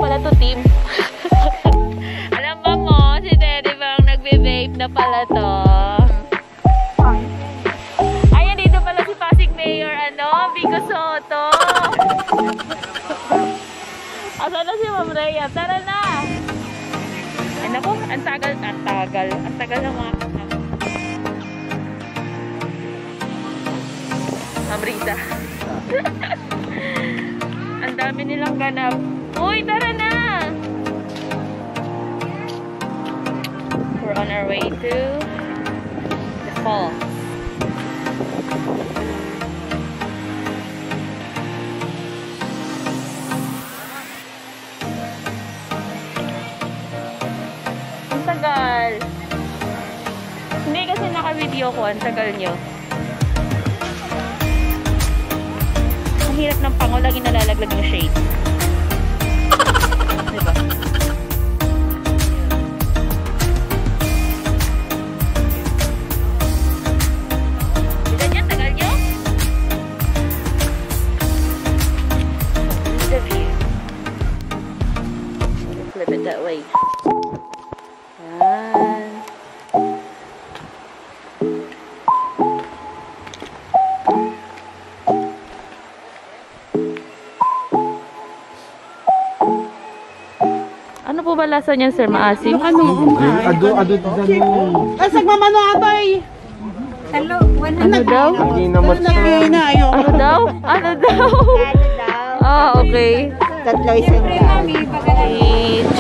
pala to, team. Alam ba mo, si Teddy bang nagbe-vape na pala to? Ayan, dito pala si Pasig Mayor, Vico Soto. Asan na si Ma'am Rhea? Tara na! Ay naku, ang tagal ng mga kasama. Ma'am Rita. Ang dami nilang ganap. Uy, tara na! We're on our way to the falls. Ang tagal. Hindi kasi naka-video ko. Ang tagal nyo. Ang hirap ng pango. Lagi nalalaglag yung shade. Diba? Tagal nyo? Tagal nyo? The view. Flip it that way. Yan. Ano po ba lasa niyan, sir? Maasim? Ado. Asag mamano atoy. Ano daw? Ano daw? Ano daw? Ah, okay. Tatlo isang Each.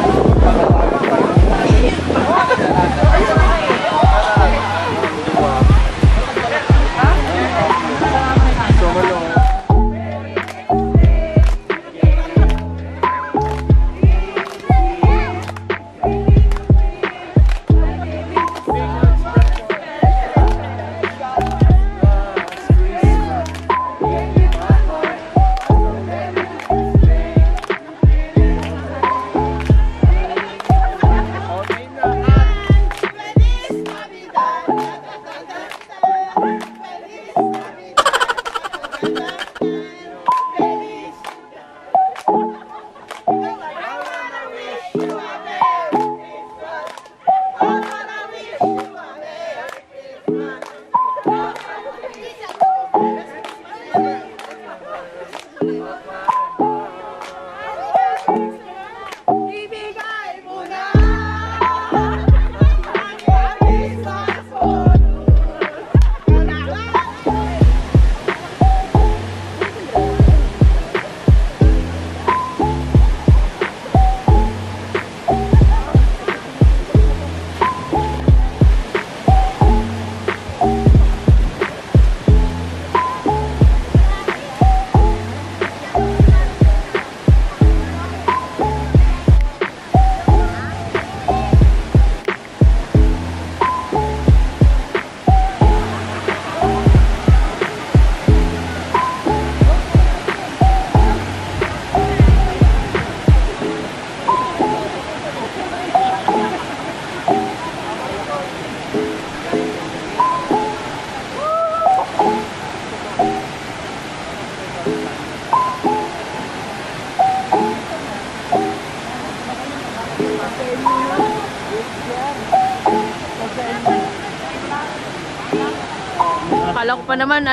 Kala ko pa naman,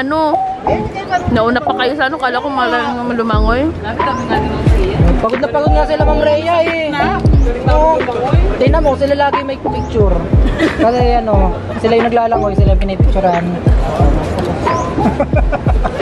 nauna pa kayo sa kala ko malang lumangoy. Pagod na pagod nga sila Ma'am Rhea eh. Tingnan mo, sila lagi may picture. Kasi sila yung naglalangoy, sila yung pinipicturean.